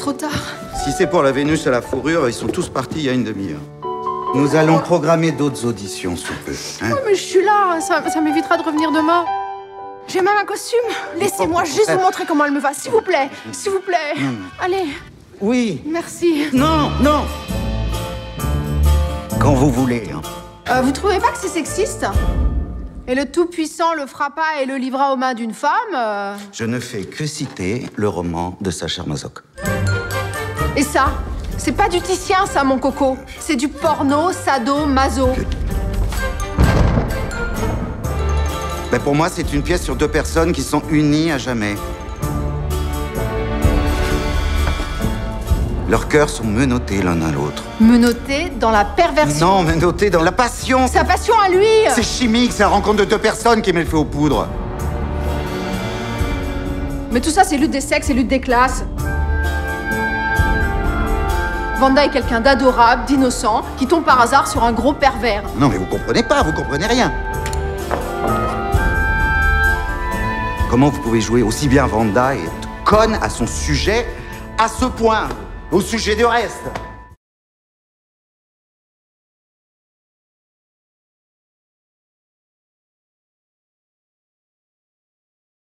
trop tard. Si c'est pour la Vénus à la fourrure, ils sont tous partis il y a une demi-heure. Nous allons programmer d'autres auditions sous peu. Hein? Oh, mais je suis là, ça m'évitera de revenir demain. J'ai même un costume. Laissez-moi juste vous montrer comment elle me va, s'il vous plaît. S'il vous plaît. Allez. Oui. Merci. Non, non. Quand vous voulez. Hein. Vous trouvez pas que c'est sexiste? Et le Tout-Puissant le frappa et le livra aux mains d'une femme Je ne fais que citer le roman de Sacha Masoch. Et ça? C'est pas du Titien, ça, mon coco. C'est du porno, sado, maso. Ben pour moi, c'est une pièce sur deux personnes qui sont unies à jamais. Leurs cœurs sont menottés l'un à l'autre. Menotté dans la perversion. Non, menottés dans la passion. Sa passion à lui. C'est chimique, c'est la rencontre de deux personnes qui met le feu aux poudres. Mais tout ça, c'est lutte des sexes et lutte des classes. Vanda est quelqu'un d'adorable, d'innocent, qui tombe par hasard sur un gros pervers. Non, mais vous comprenez pas, vous comprenez rien. Comment vous pouvez jouer aussi bien Vanda et être conne à son sujet, à ce point, au sujet du reste?